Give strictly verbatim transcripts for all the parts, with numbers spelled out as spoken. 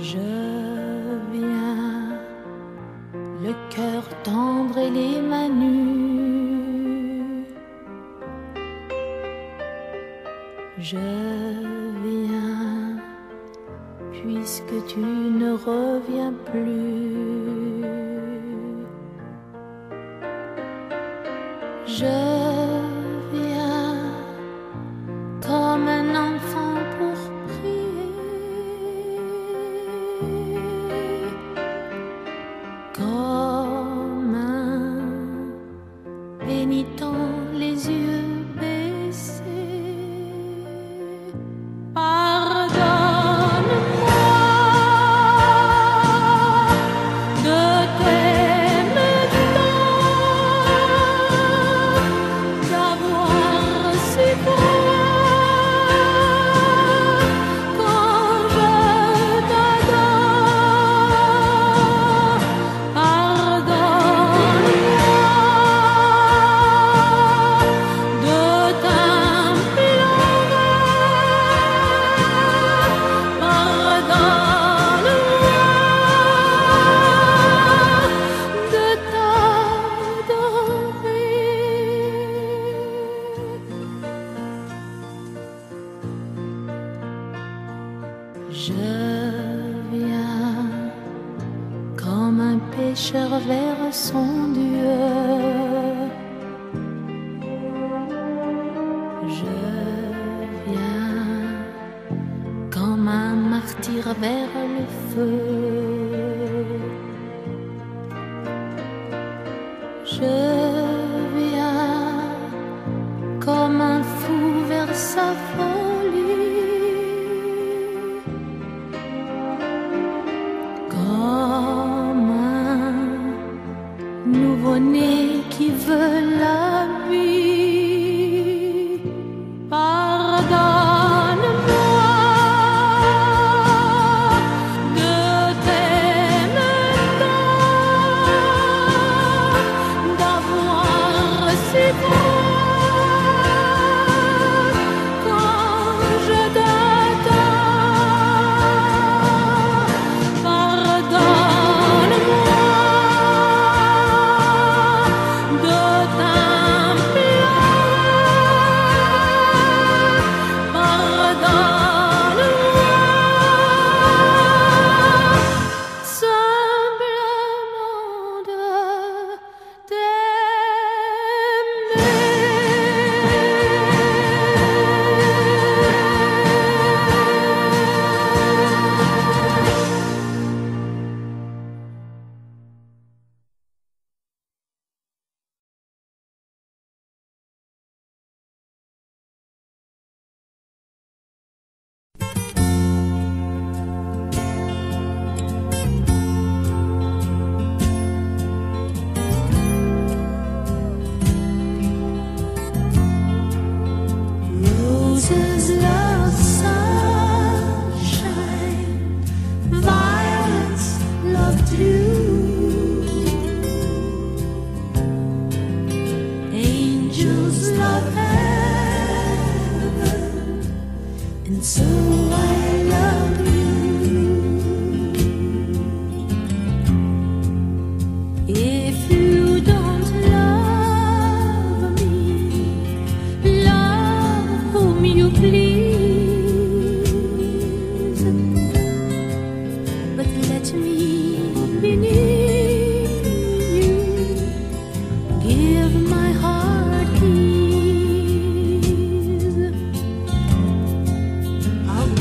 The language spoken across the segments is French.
Je viens, le cœur tendre et les mains nues. Je viens, puisque tu ne reviens plus. Je viens comme un enfant pour prier, comme un pénitent les yeux baissés. Pardonne-moi de t'aimer tant, d'avoir si froid quand je t'adore. Pardonne-moi de t'implorer. Pardonne-moi de t'adorer. Je viens comme un pécheur vers son Dieu. Je viens comme un martyr vers le feu. Je viens comme un fou vers sa folie, comme un nouveau-né qui veut la vie. Pardonne-moi de t'aimer tant, d'avoir si froid quand je t'adore. Pardonne-moi de t'implorer. Pardonne-moi simplement de roses love sunshine, violets love dew, angels love heaven, and so I love you. If you don't love me, love whom you please, but let me be near you, give my heart keys. I'll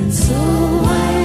and so I